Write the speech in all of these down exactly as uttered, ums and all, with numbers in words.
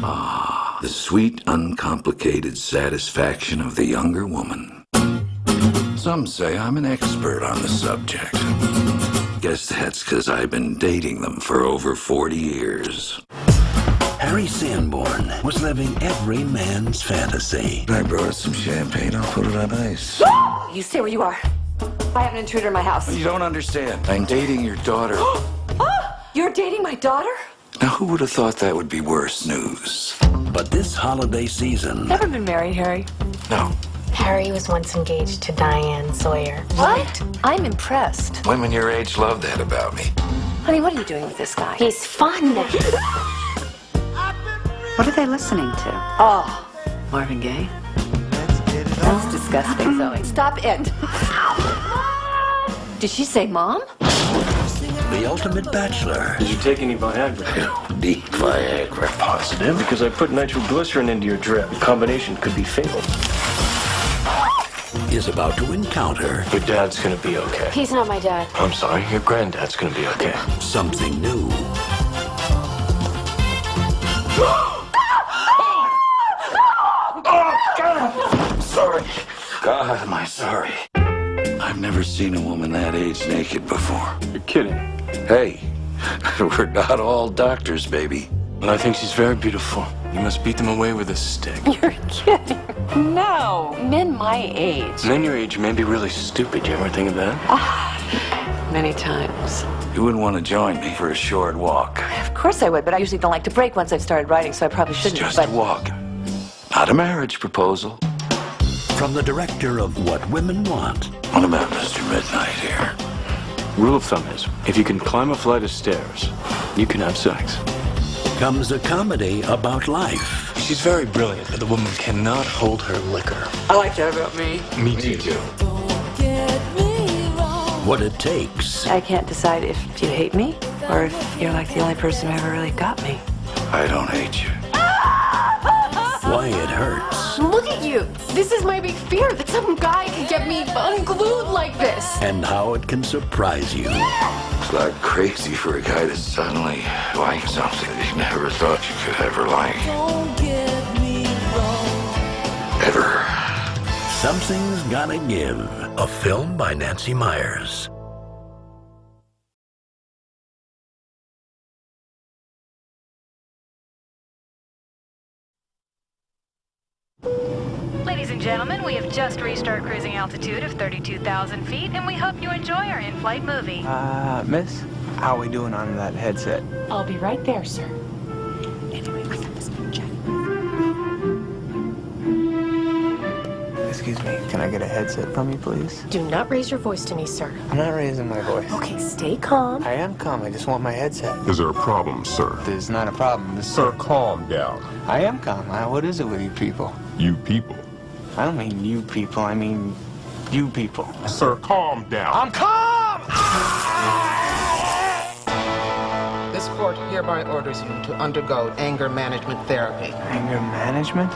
Ah, the sweet, uncomplicated satisfaction of the younger woman. Some say I'm an expert on the subject. Guess that's because I've been dating them for over forty years. Harry Sanborn was living every man's fantasy. I brought some champagne. I'll put it on ice. You stay where you are. I have an intruder in my house. You don't understand. I'm dating your daughter. You're dating my daughter? Now, who would have thought that would be worse news? But this holiday season... Never been married, Harry. No. Harry was once engaged to Diane Sawyer. What? I'm impressed. Women your age love that about me. Honey, what are you doing with this guy? He's fun. What are they listening to? Oh, Marvin Gaye? That's disgusting, Zoe. Stop it. Did she say mom? The Ultimate Bachelor. Did you take any Viagra? Deep Viagra. Positive, because I put nitroglycerin into your drip. The combination could be fatal. Is about to encounter Your dad's gonna be okay. He's not my dad. I'm sorry, your granddad's gonna be okay. something new. Oh, God! Sorry. God, am I sorry. I've never seen a woman that age naked before. You're kidding. Hey, we're not all doctors, baby. And I think she's very beautiful. You must beat them away with a stick. You're kidding. No, men my age. Men your age may be really stupid. You ever think of that? Many times. You wouldn't want to join me for a short walk. Of course I would, but I usually don't like to break once I've started writing, so I probably It's shouldn't. just but... a walk. Not a marriage proposal. From the director of What Women Want. What about Mister Midnight here? Rule of thumb is, if you can climb a flight of stairs, you can have sex. Comes a comedy about life. She's very brilliant, but the woman cannot hold her liquor. I like that about me. Me too. What it takes I can't decide if you hate me or if you're like the only person who ever really got me. I don't hate you. why it hurts, Look at you. This is my big fear, that some guy could get me unglued like this. and how it can surprise you. It's like crazy for a guy to suddenly like something that you never thought you could ever like. Ever. Something's Gotta Give, a film by Nancy Myers. Ladies and gentlemen, we have just reached our cruising altitude of thirty-two thousand feet, and we hope you enjoy our in-flight movie. Uh, miss, how are we doing on that headset? I'll be right there, sir. Anyway, I got this new check. Excuse me, can I get a headset from you, please? Do not raise your voice to me, sir. I'm not raising my voice. Okay, stay calm. I am calm, I just want my headset. Is there a problem, sir? There's not a problem. This Sir, calm down. I am calm. Uh, What is it with you people? You people. I don't mean you people, I mean you people. Sir, calm down. I'm calm! This court hereby orders you to undergo anger management therapy. Anger management?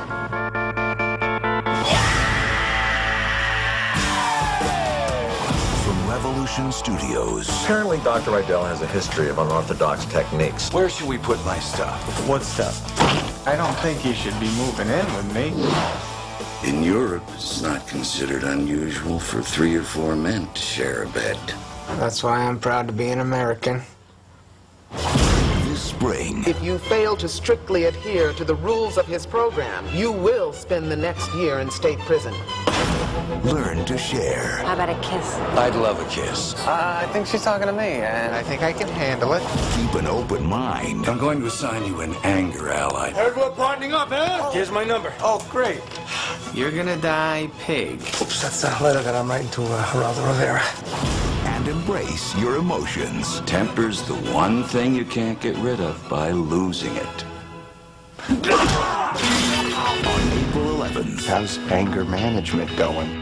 From Revolution Studios. Apparently, Doctor Rydell has a history of unorthodox techniques. Where should we put my stuff? What stuff? I don't think you should be moving in with me. In Europe, it's not considered unusual for three or four men to share a bed. That's why I'm proud to be an American. This spring, If you fail to strictly adhere to the rules of his program, you will spend the next year in state prison. learn to share. How about a kiss? I'd love a kiss. Uh, I think she's talking to me, and I think I can handle it. Keep an open mind. I'm going to assign you an anger ally. Everyone partnering up, eh? Here's my number. oh, great. You're gonna die pig. Oops, that's the letter that I'm writing to uh, Geraldo Rivera. And embrace your emotions. Temper's the one thing you can't get rid of by losing it. On April eleventh, How's anger management going?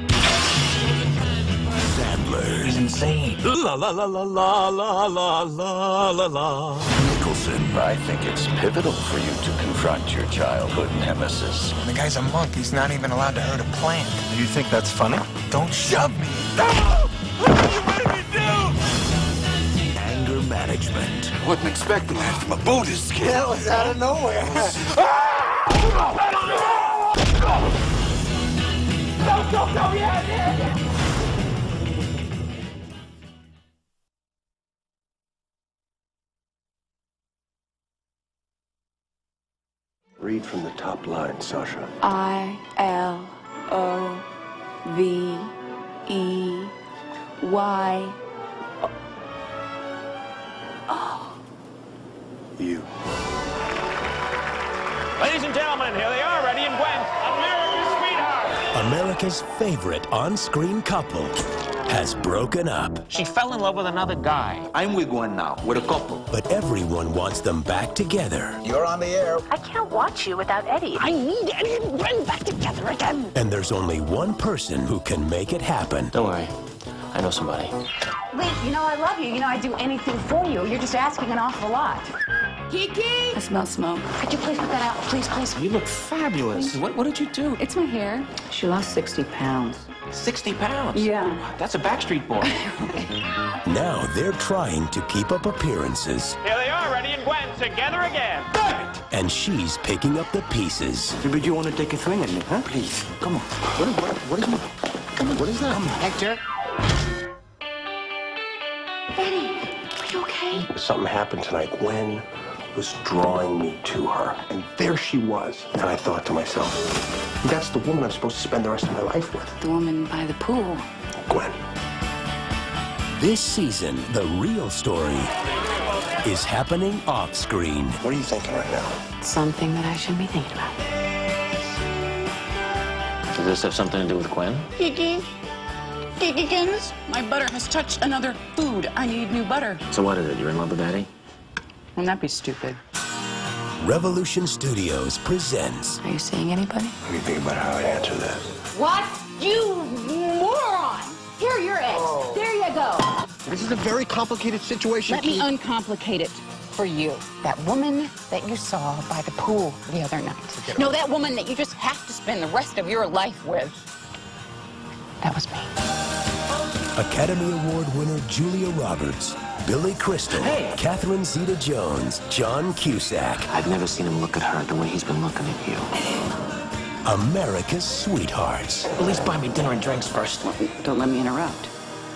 Sandler, He's insane. La la la la la la la la la la. Nicholson, I think it's pivotal for you to confront your childhood nemesis. The guy's a monk. He's not even allowed to hurt a plant. You think that's funny? Don't shove me. anger management. I wasn't expecting that from a Buddhist kid. That was out of nowhere. Go, go, go, yeah, yeah, yeah. Read from the top line, Sasha. I L O V E Y. Oh. You. Ladies and gentlemen, here they are, Eddie and Gwen, America's sweetheart. America's favorite on-screen couple has broken up. She fell in love with another guy. I'm with one now. We're a couple. But everyone wants them back together. You're on the air. I can't watch you without Eddie. I need Eddie and Gwen back together again. And there's only one person who can make it happen. Don't worry. I know somebody. Wait, you know I love you. You know I'd do anything for you. You're just asking an awful lot. Kiki! I smell smoke. Could you please put that out? Please, please. You look fabulous. What, what did you do? It's my hair. She lost sixty pounds. sixty pounds? Yeah. That's a Backstreet Boy. Now they're trying to keep up appearances. Here they are, Eddie and Gwen, together again. And she's picking up the pieces. But you want to take a swing at me, huh? Please, come on. What, what, what is it? Come on, what is that? Come on, Hector. Eddie, are you okay? Something happened tonight. Gwen was drawing me to her. And there she was. And I thought to myself, that's the woman I'm supposed to spend the rest of my life with. The woman by the pool. Gwen. This season, the real story is happening off screen. What are you thinking right now? Something that I shouldn't be thinking about. Does this have something to do with Gwen? Kiki. Kikikins, my butter has touched another food. I need new butter. So what is it? You're in love with Eddie? Wouldn't that be stupid? Revolution Studios presents. Are you seeing anybody? What do you think about how I answer that? What? You moron! Here are your eggs. Oh. There you go. This is a very complicated situation. Let me uncomplicate it for you. That woman that you saw by the pool the other night. No, that woman that you just have to spend the rest of your life with. That was me. Academy Award winner Julia Roberts, Billy Crystal, hey. Catherine Zeta-Jones, John Cusack. I've never seen him look at her the way he's been looking at you. America's sweethearts. At least buy me dinner and drinks first. Well, don't let me interrupt.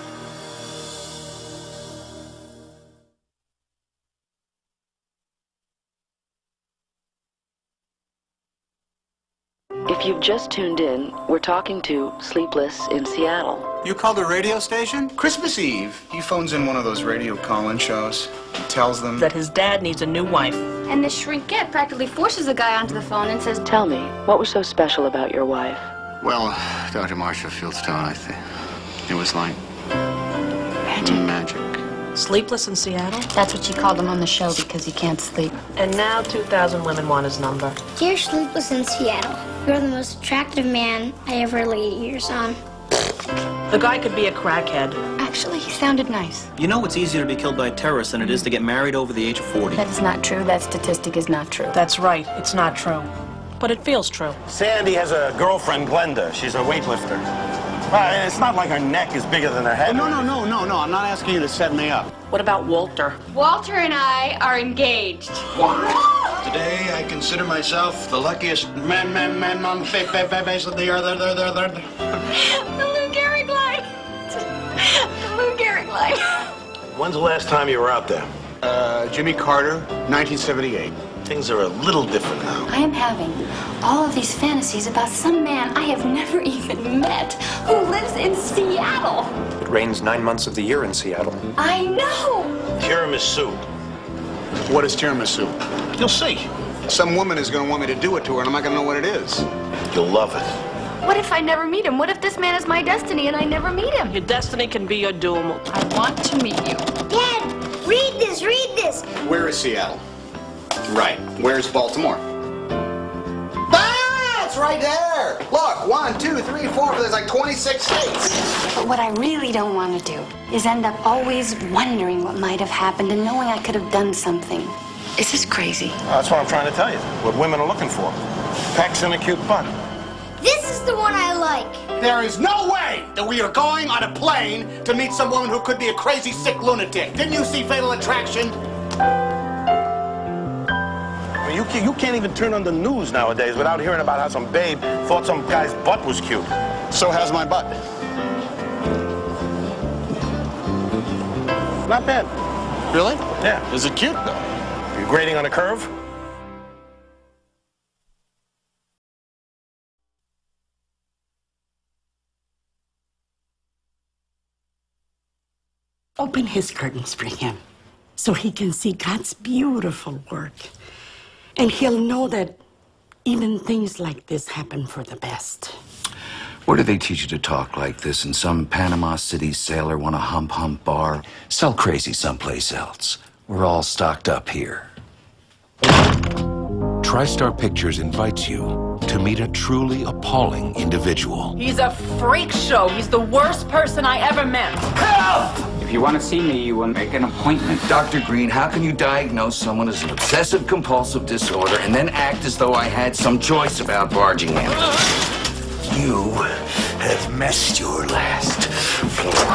If you've just tuned in, we're talking to Sleepless in Seattle. You called a radio station? Christmas Eve. He phones in one of those radio call-in shows. He tells them that his dad needs a new wife. And the shrinkette practically forces the guy onto the phone and says, "Tell me, what was so special about your wife?" Well, Doctor Marcia Fieldstone, I think. It was like magic. magic. Sleepless in Seattle? That's what she called him on the show because he can't sleep. And now two thousand women want his number. Dear Sleepless in Seattle, you're the most attractive man I ever laid ears on. The guy could be a crackhead. Actually, he sounded nice. You know it's easier to be killed by a terrorist than it is to get married over the age of forty. That is not true. That statistic is not true. That's right. It's not true. But it feels true. Sandy has a girlfriend, Glenda. She's a weightlifter. Well, it's not like her neck is bigger than her head. Oh, no, no, no, no, no. I'm not asking you to set me up. What about Walter? Walter and I are engaged. Today, I consider myself the luckiest man, man, man on the face of the earth. There, there, there, there. The Lou Gehrig line. The Lou Gehrig line. When's the last time you were out there? Uh, Jimmy Carter, nineteen seventy-eight. Things are a little different now. I am having all of these fantasies about some man I have never even met who lives in Seattle. It rains nine months of the year in Seattle. I know. Tiramisu. What is tiramisu? You'll see. Some woman is going to want me to do it to her, and I'm not going to know what it is. You'll love it. What if I never meet him? What if this man is my destiny and I never meet him? Your destiny can be your doom. I want to meet you. Dad, read this, read this. Where is Seattle? Right. Where's Baltimore? Ah, it's right there. Look, one, two, three, four. There's like twenty-six states. But what I really don't want to do is end up always wondering what might have happened and knowing I could have done something. Is this crazy? Well, that's what I'm trying to tell you. What women are looking for. Pecs and a cute butt. This is the one I like. There is no way that we are going on a plane to meet some woman who could be a crazy, sick lunatic. Didn't you see Fatal Attraction? Well, you can't, you can't even turn on the news nowadays without hearing about how some babe thought some guy's butt was cute. So how's my butt? Not bad. Really? Yeah. Is it cute, though? You grading on a curve? Open his curtains for him so he can see God's beautiful work. And he'll know that even things like this happen for the best. Where do they teach you to talk like this? In some Panama City sailor want a hump hump bar? Sell crazy someplace else. We're all stocked up here. TriStar Pictures invites you to meet a truly appalling individual. He's a freak show. He's the worst person I ever met. Help! If you want to see me, you will make an appointment. Doctor Green, how can you diagnose someone as an obsessive-compulsive disorder and then act as though I had some choice about barging in? You have messed your last floor.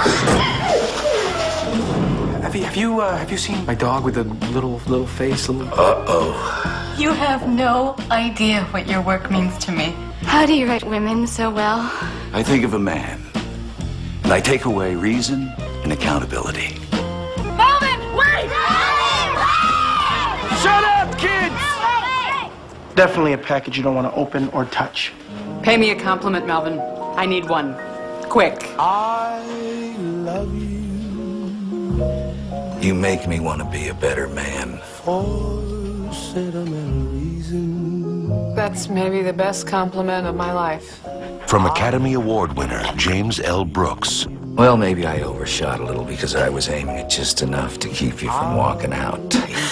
Have you have you uh, have you seen my dog with a little little face? Little... Uh oh. You have no idea what your work means to me. How do you write women so well? I think of a man, and I take away reason and accountability. Melvin, wait! Shut up, kids! Definitely a package you don't want to open or touch. Pay me a compliment, Melvin. I need one. Quick. I love you. You make me want to be a better man. For sentimental reason. That's maybe the best compliment of my life. From Academy Award winner James L. Brooks. Well, maybe I overshot a little because I was aiming at just enough to keep you from walking out.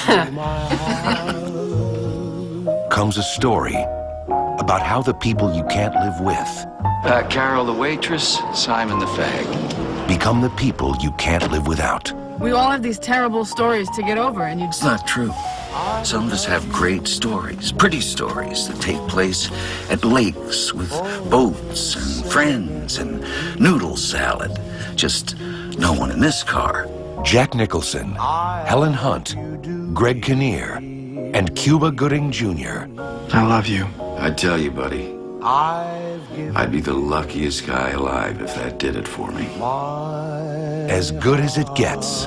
Comes a story about how the people you can't live with Uh, Carol the waitress, Simon the fag. become the people you can't live without. We all have these terrible stories to get over, and you... It's not true. Some of us have great stories, pretty stories that take place at lakes with boats and friends and noodle salad. Just no one in this car. Jack Nicholson, Helen Hunt, Greg Kinnear, and Cuba Gooding Junior I love you. I tell you, buddy, I'd be the luckiest guy alive if that did it for me. As good as it gets.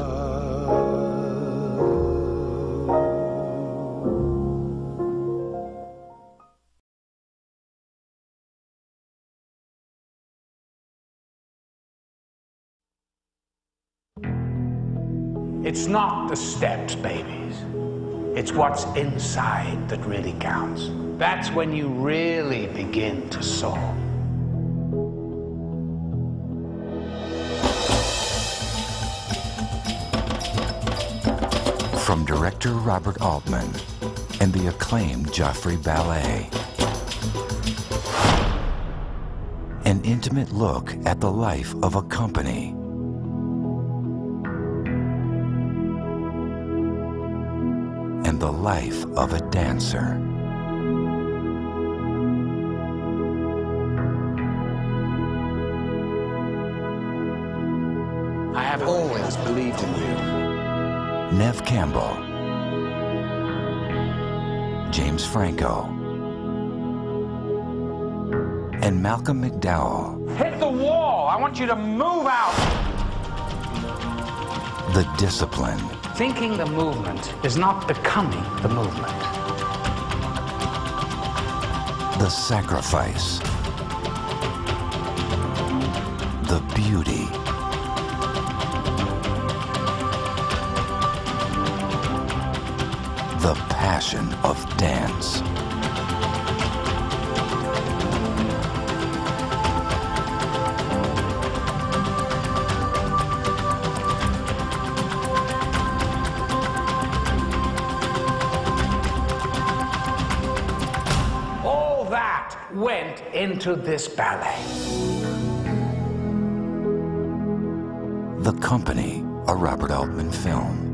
It's not the steps, babies. It's what's inside that really counts. That's when you really begin to soar. From director Robert Altman and the acclaimed Joffrey Ballet. An intimate look at the life of a company. And the life of a dancer. I have always believed in you. Nev Campbell, James Franco, and Malcolm McDowell. Hit the wall! I want you to move out! The Discipline. Thinking the movement is not becoming the movement. The Sacrifice. The Beauty. The passion of dance. All that went into this ballet. The Company, a Robert Altman film.